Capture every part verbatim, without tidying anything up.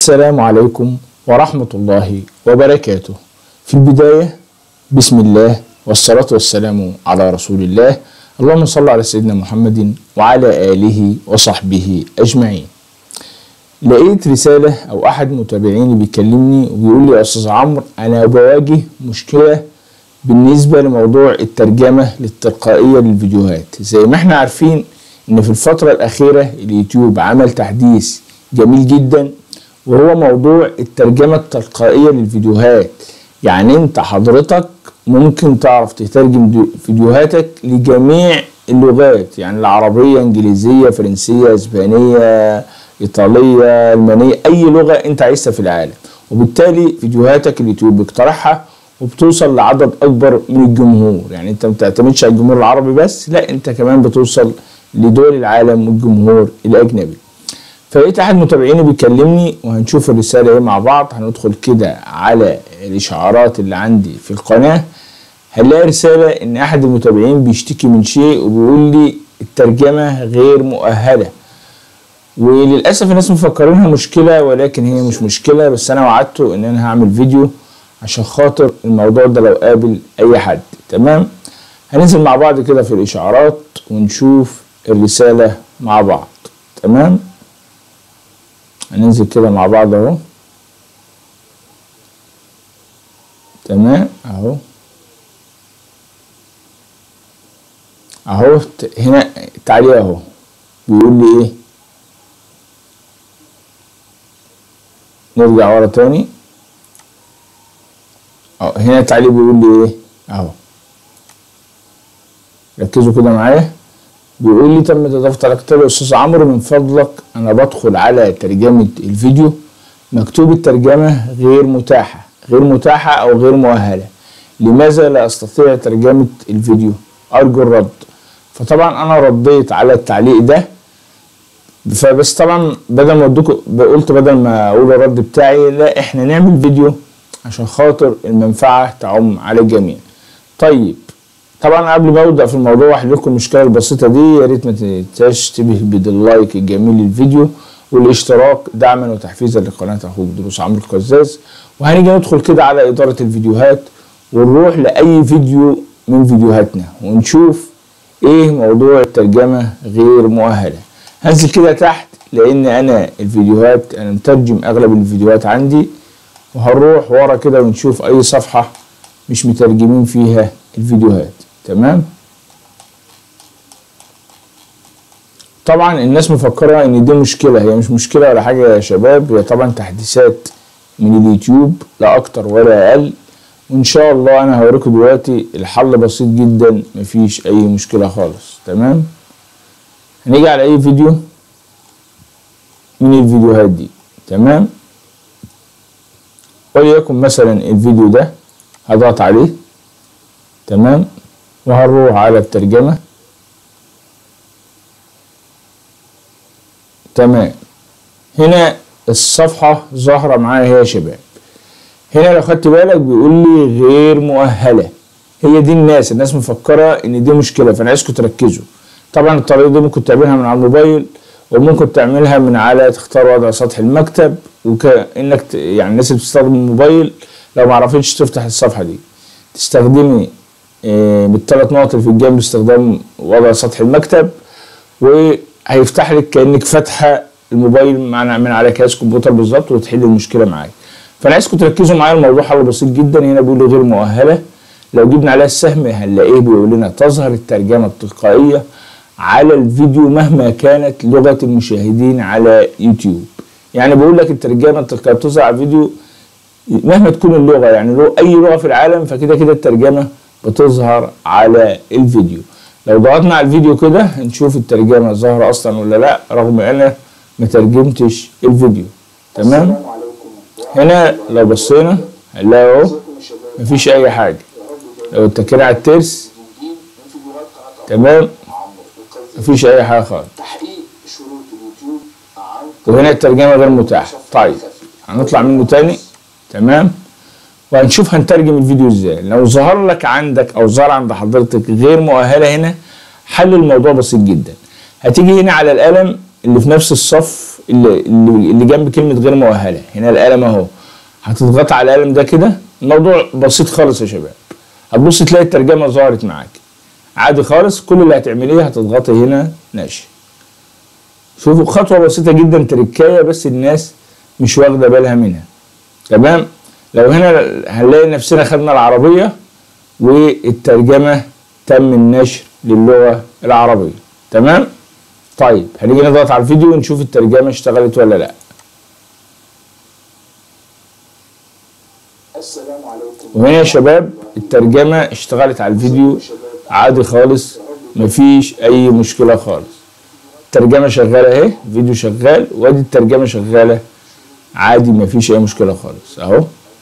السلام عليكم ورحمة الله وبركاته. في البداية بسم الله والصلاة والسلام على رسول الله. اللهم صل على سيدنا محمد وعلى آله وصحبه أجمعين. لقيت رسالة أو أحد متابعيني بيكلمني وبيقول لي يا أستاذ عمرو، أنا بواجه مشكلة بالنسبة لموضوع الترجمة للتلقائية للفيديوهات. زي ما احنا عارفين إن في الفترة الأخيرة اليوتيوب عمل تحديث جميل جدا، وهو موضوع الترجمة التلقائية للفيديوهات. يعني انت حضرتك ممكن تعرف تترجم فيديوهاتك لجميع اللغات، يعني العربية، انجليزية، فرنسية، اسبانية، ايطالية، المانية، اي لغة انت عايزها في العالم. وبالتالي فيديوهاتك اليوتيوب بيقترحها وبتوصل لعدد اكبر من الجمهور. يعني انت ما بتعتمدش على الجمهور العربي بس، لا انت كمان بتوصل لدول العالم والجمهور الاجنبي. فلقيت احد متابعيني بيكلمني وهنشوف الرساله ايه مع بعض. هندخل كده على الاشعارات اللي عندي في القناه، هنلاقي رساله ان احد المتابعين بيشتكي من شيء وبيقول لي الترجمه غير مؤهله. وللاسف الناس مفكرينها مشكله، ولكن هي مش مشكله، بس انا وعدته ان انا هعمل فيديو عشان خاطر الموضوع ده لو قابل اي حد. تمام، هننزل مع بعض كده في الاشعارات ونشوف الرساله مع بعض. تمام، هننزل كده مع بعض اهو. تمام اهو اهو هنا التعليق اهو بيقول لي ايه. نرجع ورا تاني اهو. هنا التعليق بيقول لي ايه اهو، ركزوا كده معايا. بيقول لي تم اضافه على كتاب يا استاذ عمرو، من فضلك انا بدخل على ترجمه الفيديو مكتوب الترجمه غير متاحه غير متاحه او غير مؤهله، لماذا لا استطيع ترجمه الفيديو؟ ارجو الرد. فطبعا انا رديت على التعليق ده، فبس طبعا بدل ما ادوكم قلت بدل ما اقول الرد بتاعي، لا احنا نعمل فيديو عشان خاطر المنفعه تعم على الجميع. طيب طبعا قبل ما ابدا في الموضوع واحل لكم المشكله البسيطه دي، يا ريت ما تنساش تشتبه باللايك الجميل للفيديو والاشتراك دعما وتحفيزا لقناه اخوك دروس عمرو القزاز. وهنيجي ندخل كده على اداره الفيديوهات ونروح لاي فيديو من فيديوهاتنا ونشوف ايه موضوع الترجمه غير مؤهله. هنزل كده تحت لان انا الفيديوهات انا مترجم اغلب الفيديوهات عندي، وهنروح ورا كده ونشوف اي صفحه مش مترجمين فيها الفيديوهات. تمام، طبعا الناس مفكره ان دي مشكله، هي مش مشكله ولا حاجه يا شباب، هي طبعا تحديثات من اليوتيوب لا اكتر ولا اقل. وان شاء الله انا هوريكم دلوقتي الحل بسيط جدا، مفيش اي مشكله خالص. تمام، هنيجي على اي فيديو من الفيديوهات دي. تمام، وليكن مثلا الفيديو ده هضغط عليه. تمام، وهنروح على الترجمة. تمام، هنا الصفحة ظاهرة معايا يا شباب. هنا لو خدت بالك بيقول لي غير مؤهلة. هي دي الناس الناس مفكرة ان دي مشكلة، فانا عايزكم تركزوا. طبعا الطريقة دي ممكن تعملها من على الموبايل، وممكن تعملها من على تختار وضع سطح المكتب، وكأنك ت... يعني الناس اللي بتستخدم الموبايل لو ما عرفتش تفتح الصفحة دي تستخدمي بالثلاث نقط اللي في الجنب باستخدام وضع سطح المكتب، وهيفتح لك كانك فاتحه الموبايل معنا من على كاس كمبيوتر بالظبط، وتحل المشكله معاك. فانا عايزكم تركزوا معايا، الموضوع حل بسيط جدا. هنا بيقول لي غير مؤهله، لو جبنا عليها السهم هنلاقيه بيقول لنا تظهر الترجمه التلقائيه على الفيديو مهما كانت لغه المشاهدين على يوتيوب. يعني بيقول لك الترجمه التلقائيه بتظهر على الفيديو مهما تكون اللغه، يعني لو اي لغه في العالم فكده كده الترجمه بتظهر على الفيديو. لو ضغطنا على الفيديو كده هنشوف الترجمه ظاهره اصلا ولا لا، رغم انا ما ترجمتش الفيديو. تمام، هنا لو بصينا هنلاقي اهو مفيش اي حاجه. لو اتكينا على الترس تمام مفيش اي حاجه خالص، وهنا الترجمه غير متاحه. طيب هنطلع منه تاني. تمام، وهنشوف هنترجم الفيديو ازاي. لو ظهر لك عندك او ظهر عند حضرتك غير مؤهله، هنا حل الموضوع بسيط جدا. هتيجي هنا على القلم اللي في نفس الصف اللي, اللي جنب كلمه غير مؤهله، هنا القلم اهو، هتضغط على القلم ده كده. الموضوع بسيط خالص يا شباب. هتبص تلاقي الترجمه ظهرت معاك عادي خالص. كل اللي هتعمليه هتضغطي هنا ناشر. شوفوا خطوه بسيطه جدا، تركايه بس الناس مش واخده بالها منها. تمام. لو هنا هنلاقي نفسنا خدنا العربيه والترجمه تم النشر للغه العربيه. تمام. طيب هنيجي نضغط على الفيديو ونشوف الترجمه اشتغلت ولا لا. السلام عليكم. وهنا يا شباب الترجمه اشتغلت على الفيديو عادي خالص، مفيش اي مشكله خالص. الترجمه شغاله اهي، الفيديو شغال وادي الترجمه شغاله عادي، مفيش اي مشكله خالص اهو.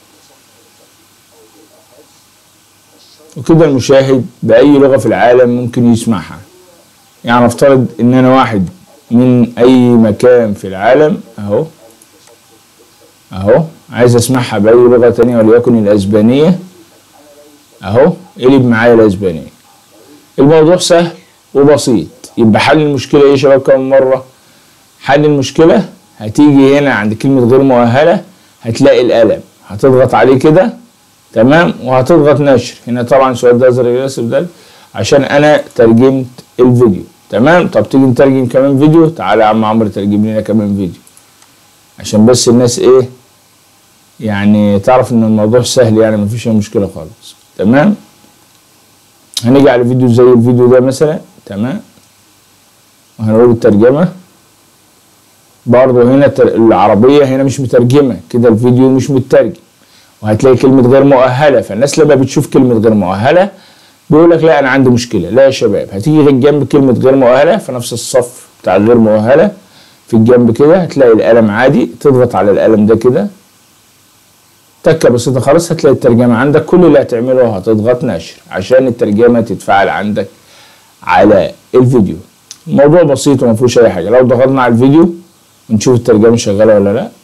وكده المشاهد باي لغه في العالم ممكن يسمعها. يعني نفترض ان انا واحد من اي مكان في العالم اهو اهو عايز اسمعها باي لغه تانية وليكن الاسبانيه اهو، قلب معايا الاسبانيه. الموضوع سهل وبسيط. يبقى حل المشكله ايه يا شباب؟ كم مره حل المشكله؟ هتيجي هنا عند كلمه غير مؤهله هتلاقي القلم، هتضغط عليه كده تمام، وهتضغط نشر. هنا طبعا سؤال ده ازرق يناسب ده عشان انا ترجمت الفيديو. تمام. طب تيجي نترجم كمان فيديو. تعالى يا عم عمرو ترجم لنا كمان فيديو عشان بس الناس ايه يعني تعرف ان الموضوع سهل، يعني مفيش اي مشكله خالص. تمام. هنيجي على فيديو زي الفيديو ده مثلا. تمام. وهنقول الترجمه برضه هنا العربيه هنا مش مترجمه كده، الفيديو مش مترجم، وهتلاقي كلمه غير مؤهله. فالناس لما بتشوف كلمه غير مؤهله بيقول لك لا انا عندي مشكله. لا يا شباب، هتيجي جنب كلمه غير مؤهله في نفس الصف بتاع الغير مؤهله في الجنب كده هتلاقي القلم عادي، تضغط على القلم ده كده تكه بسيطه خالص هتلاقي الترجمه عندك. كل اللي هتعمله هتضغط نشر عشان الترجمه تتفعل عندك على الفيديو. الموضوع بسيط وما فيهوش اي حاجه. لو ضغطنا على الفيديو ونشوف الترجمه شغاله ولا لا.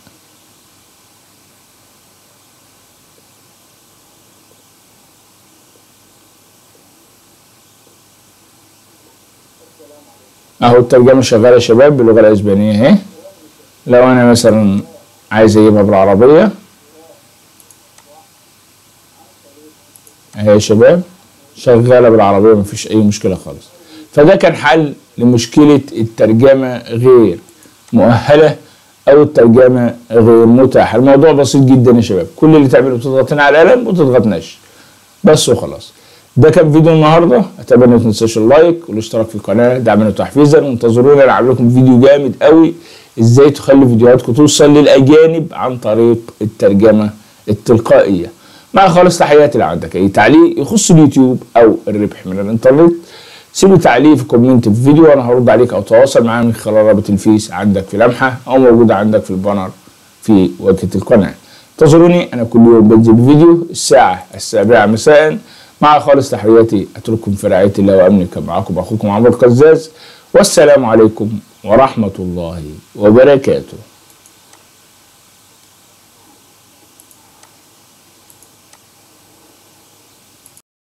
اهو الترجمه شغاله يا شباب باللغه الاسبانيه اهي. لو انا مثلا عايز اجيبها بالعربيه اهي يا شباب شغاله بالعربيه مفيش اي مشكله خالص. فده كان حل لمشكله الترجمه غير مؤهله او الترجمه غير متاحه. الموضوع بسيط جدا يا شباب. كل اللي تعمله بتضغط هنا على القلم وتضغط نشر بس وخلاص. ده كان فيديو النهارده. اتمنى ما تنساش اللايك والاشتراك في القناه دعما وتحفيزا، وانتظرونا انا عامل لكم فيديو جامد قوي ازاي تخلي فيديوهاتكم توصل للاجانب عن طريق الترجمه التلقائيه. مع خالص تحياتي. لو عندك اي تعليق يخص اليوتيوب او الربح من الانترنت سيبوا تعليق في كومنت في الفيديو وانا هرد عليك، او تواصل معايا من خلال رابط الفيس عندك في لمحه او موجوده عندك في البانر في واجهه القناه. انتظروني انا كل يوم بنزل بفيديو الساعه السابعه مساء. مع خالص تحياتي اترككم في رعايه الله وامنه. كان معاكم اخوكم عمرو القزاز، والسلام عليكم ورحمه الله وبركاته.